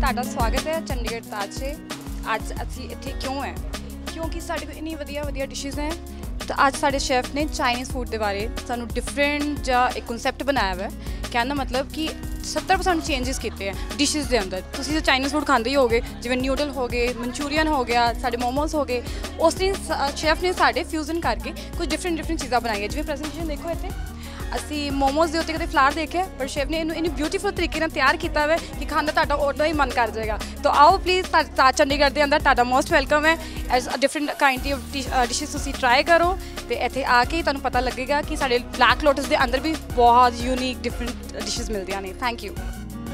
ਤੁਹਾਡਾ ਸਵਾਗਤ ਹੈ ਚੰਡੀਗੜ੍ਹ ਤਾਜ 'ਚ। ਅੱਜ ਅਸੀਂ ਇੱਥੇ ਕਿਉਂ ਹੈ ਕਿਉਂਕਿ ਸਾਡੇ ਕੋਲ ਇੰਨੀ ਵਧੀਆ ਡਿਸ਼ਿਜ਼ ਹੈ। ਤਾਂ ਅੱਜ ਸਾਡੇ ਸ਼ੈਫ ਨੇ ਚਾਈਨੀਜ਼ ਫੂਡ ਦੇ ਬਾਰੇ ਸਾਨੂੰ ਡਿਫਰੈਂਟ ਜਾਂ ਇੱਕ ਕਨਸੈਪਟ ਬਣਾਇਆ ਹੋਇਆ ਹੈ। ਕਹਿਣ ਦਾ ਮਤਲਬ ਕਿ 70% ਚੇਂਜਸ ਕੀਤੇ ਹੈ ਡਿਸ਼ਿਜ਼ ਦੇ ਅੰਦਰ। ਤੁਸੀਂ ਤਾਂ ਚਾਈਨੀਜ਼ ਫੂਡ ਖਾਂਦੇ ਹੀ ਹੋਗੇ, ਜਿਵੇਂ ਨਿਊਡਲ ਹੋ ਗਏ, ਮਨਚੂਰੀਅਨ ਹੋ ਗਿਆ, ਸਾਡੇ ਮੋਮੋਸ ਹੋ ਗਏ। ਉਸ ਦਿਨ ਸ਼ੈਫ ਨੇ ਸਾਡੇ ਫਿਊਜ਼ਨ ਕਰਕੇ ਕੁਝ ਡਿਫਰੈਂਟ ਚੀਜ਼ਾਂ ਬਣਾਈਆਂ। ਜਿਵੇਂ ਪ੍ਰੈਜੈਂਟੇਸ਼ਨ ਦੇਖੋ ਇੱਥੇ ਅਸੀਂ ਮੋਮੋਸ ਦੇ ਉੱਤੇ ਕਦੇ ਫਲਾਰ ਦੇਖਿਆ, ਪਰ ਸ਼ੈਫ ਨੇ ਇਹਨੂੰ ਇੰਨੀ ਬਿਊਟੀਫੁਲ ਤਰੀਕੇ ਨਾਲ ਤਿਆਰ ਕੀਤਾ ਹੋਇਆ ਕਿ ਖਾਣ ਦਾ ਤੁਹਾਡਾ ਉਦੋਂ ਹੀ ਮਨ ਕਰ ਜਾਏਗਾ। ਤਾਂ ਆਓ ਪਲੀਜ਼ ਤਾਜ ਚੰਡੀਗੜ੍ਹ ਦੇ ਅੰਦਰ ਤੁਹਾਡਾ ਮੋਸਟ ਵੈਲਕਮ ਹੈ। As different kind of dishes ਤੁਸੀਂ ਟਰਾਈ ਕਰੋ ਤੇ ਇੱਥੇ ਆ ਕੇ ਤੁਹਾਨੂੰ ਪਤਾ ਲੱਗੇਗਾ ਕਿ ਸਾਡੇ ਬਲੈਕ ਲੋਟਸ ਦੇ ਅੰਦਰ ਵੀ ਬਹੁਤ ਯੂਨੀਕ ਡਿਫਰੈਂਟ ਡਿਸ਼ਿਜ਼ ਮਿਲਦੀਆਂ ਨੇ। Thank you.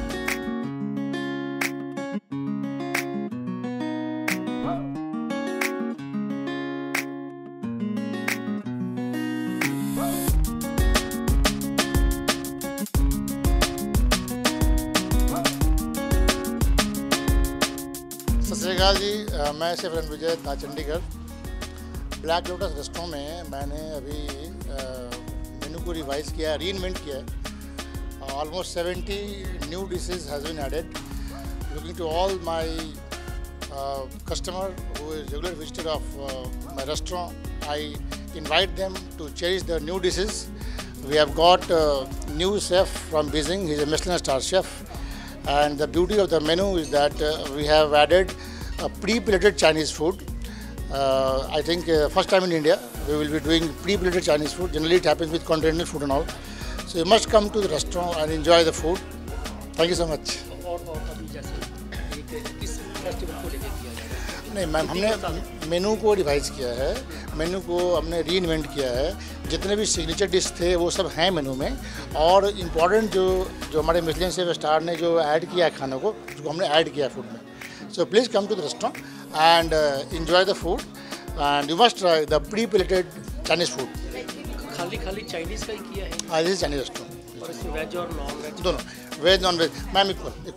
सत श्रीकाल जी, मैं chef Ranvijay Taj Chandigarh. Black lotus restaurant में मैंने अभी मेनू को रिवाइज किया है, रीइन्वेंट किया है। Almost 70 new dishes has been added. Looking to all my customer who is regular visitor of my restaurant, I invite them to cherish the new dishes. We have got new chef from Beijing, he is a Michelin star chef. And the beauty of the menu is that we have added pre-plated Chinese food. I think first time in India we will be doing pre-plated Chinese food. Generally it happens with continental food and all. So you must come to the restaurant and enjoy the food. Thank you so much. और अभी जैसे किस festival को लेकर किया जा रहा है? नहीं मैम, हमने मेनू को रिवाइज किया है, मेनू को हमने रीइन्वेंट किया है। जितने भी सिग्नेचर डिश थे वो सब हैं मेनू में। और इम्पॉर्टेंट जो हमारे मिशेलिन शेफ स्टार ने जो ऐड किया है खानों को, उसको हमने ऐड किया है फूड में। So please come to the restaurant and enjoy the food and you must try the pre plated Chinese food. खाली चाइनीज़ का ही किया है? हाँ, दिस चाइनीज़ रेस्टोरेंट। और इसमें वेज और नॉन वेज दोनों, veg non veg ma'am equal.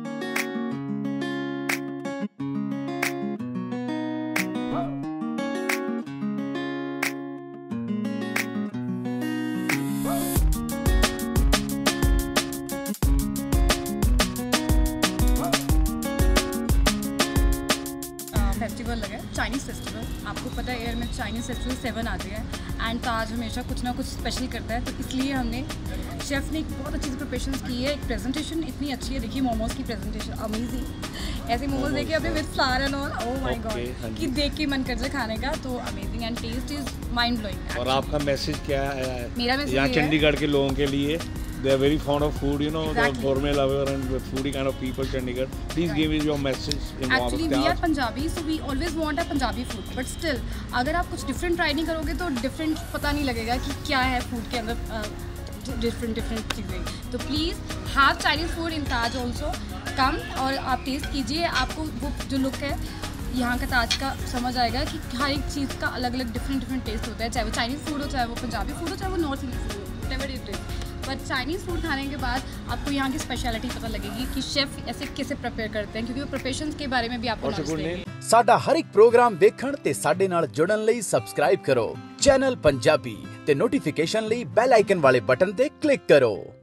Festival लगा है चाइनीज़ फेस्टिवल। आपको पता है एयर में चाइनीज़ फेस्टिवल 7 आते हैं एंड ताज हमेशा कुछ ना कुछ स्पेशल करता है। तो इसलिए हमने शेफ़ ने एक बहुत अच्छी प्रिपरेशन की है। एक प्रेजेंटेशन इतनी अच्छी है, देखिए मोमोज की प्रेजेंटेशन अमेजिंग। ऐसे मोमोज देखिए अभी with flower and all, oh my god, कि देख के मन कर जाए खाने का। तो amazing and taste is mind blowing. और आपका मैसेज क्या है मेरा मैसेज यहाँ चंडीगढ़ के लोगों के लिए? They are very fond of food, you know, exactly. the gourmet lover and the foodie kind of people, Chandigarh. Please right. give me your message. Actually, we are Punjabi, so we always want a Punjabi food. But still, अगर आप कुछ different try नहीं करोगे तो different पता नहीं लगेगा कि क्या है फूड के अंदर डिफरेंट चीज़ें। तो please have Chinese food in Taj also. Come और आप टेस्ट कीजिए, आपको वो जो लुक है यहाँ का ताज का समझ आएगा कि हर एक चीज़ का अलग अलग डिफरेंट टेस्ट होता है। चाहे वो चाइनीज़ फूड हो, चाहे वो पंजाबी फूड हो, चाहे वो नॉर्थ इंडियन फूड हो, whatever it is. But Chinese food खाने के बाद आपको यहाँ की स्पेशलिटी पता लगेगी कि शेफ़ ऐसे कैसे प्रिपेयर करते हैं, क्योंकि वो प्रिपरेशंस के बारे में भी आपको नॉलेज देंगे। ਸਾਡਾ ਹਰ ਇੱਕ ਪ੍ਰੋਗਰਾਮ ਦੇਖਣ ਤੇ ਸਾਡੇ ਨਾਲ ਜੁੜਨ ਲਈ ਸਬਸਕ੍ਰਾਈਬ ਕਰੋ ਚੈਨਲ ਪੰਜਾਬੀ ਤੇ ਨੋਟੀਫਿਕੇਸ਼ਨ ਲਈ ਬੈਲ ਆਈਕਨ ਵਾਲੇ ਬਟਨ ਤੇ ਕਲਿੱਕ ਕਰੋ।